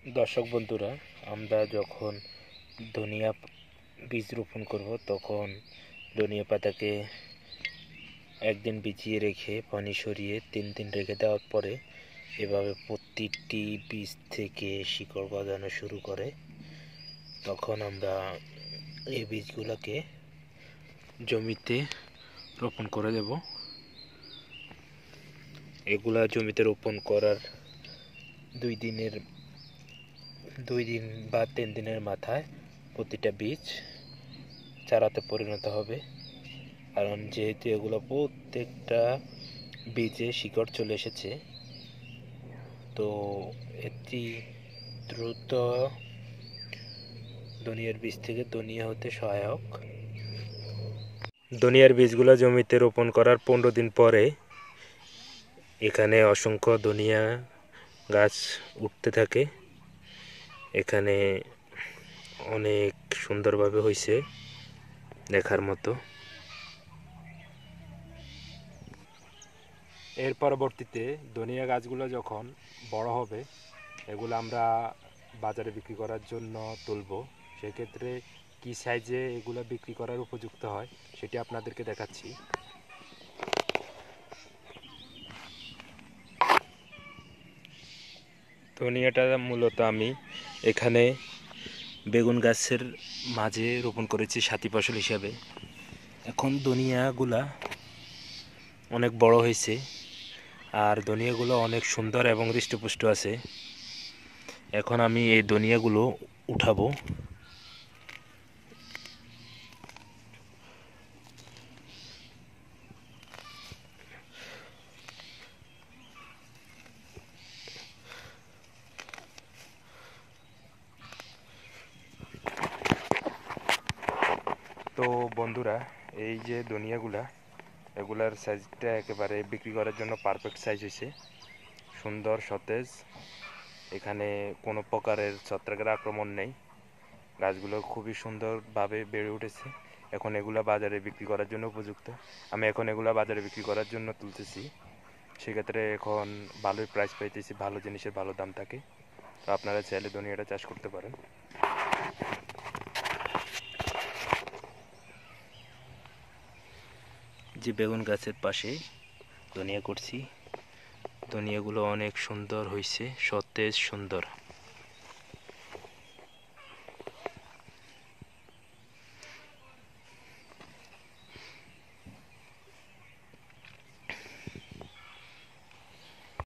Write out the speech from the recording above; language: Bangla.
দর্শক বন্ধুরা, আমরা যখন ধনিয়া বীজ রোপণ করব তখন ধনিয়া পাতাকে একদিন ভিজিয়ে রেখে পানি সরিয়ে 3 দিন রেখে দেওয়ার পরে এভাবে প্রতিটি বীজ থেকে শিকড় গজানো শুরু করে। তখন আমরা এই বীজগুলোকে জমিতে রোপণ করে দেব। এগুলা জমিতে রোপণ করার 2 দিন বা 3 দিনের মাথায় প্রতিটা বীজ চারাতে পরিণত হবে। কারণ যেহেতু এগুলো প্রত্যেকটা বীজে শিকড় চলে এসেছে, তো এটি দ্রুত ধনিয়ার বীজ থেকে ধনিয়া হতে সহায়ক। ধনিয়ার বীজগুলো জমিতে রোপণ করার 15 দিন পরে এখানে অসংখ্য ধনিয়া গাছ উঠতে থাকে। এখানে অনেক সুন্দরভাবে হয়েছে, দেখার মতো। এর পরবর্তীতে ধনিয়া গাছগুলো যখন বড় হবে, এগুলো আমরা বাজারে বিক্রি করার জন্য তুলব। সেক্ষেত্রে কি সাইজে এগুলো বিক্রি করার উপযুক্ত হয় সেটি আপনাদেরকে দেখাচ্ছি। ধনিয়াটা মূলত আমি এখানে বেগুন গাছের মাঝে রোপণ করেছি সাথী ফসল হিসাবে। এখন ধনিয়াগুলা অনেক বড় হয়েছে, আর ধনিয়াগুলো অনেক সুন্দর এবং হৃষ্টপুষ্ট আছে। এখন আমি এই ধনিয়াগুলো উঠাবো। তো বন্ধুরা, এই যে ধনিয়াগুলা, এগুলার সাইজটা একেবারে বিক্রি করার জন্য পারফেক্ট সাইজ হয়েছে, সুন্দর সতেজ। এখানে কোনো প্রকারের ছত্রাকের আক্রমণ নেই। গাছগুলো খুবই সুন্দরভাবে বেড়ে উঠেছে। এখন এগুলা বাজারে বিক্রি করার জন্য উপযুক্ত। আমি এখন এগুলা বাজারে বিক্রি করার জন্য তুলতেছি। সেক্ষেত্রে এখন ভালোই প্রাইস পাইতেছি, ভালো জিনিসের ভালো দাম থাকে। তো আপনারা চাইলে ধনিয়াটা চাষ করতে পারেন। যে বেগুন গাছের পাশে ধনিয়া করছি, ধনিয়াগুলো অনেক সুন্দর হয়েছে, সতেজ সুন্দর।